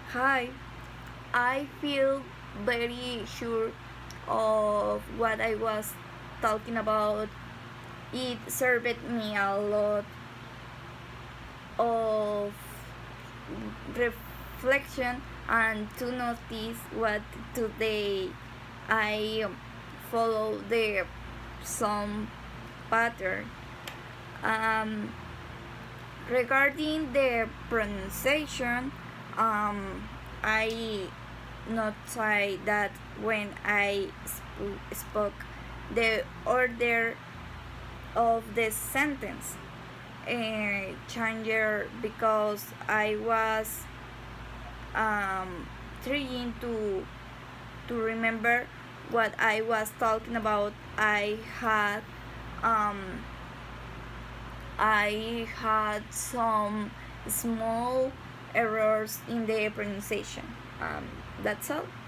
Hi, I feel very sure of what I was talking about. It served me a lot of reflection and to notice what today I follow the some pattern. Um, Regarding the pronunciation, I not say that when I spoke the order of the sentence changer because I was trying to remember what I was talking about. Um, I had some small errors in the pronunciation. That's all.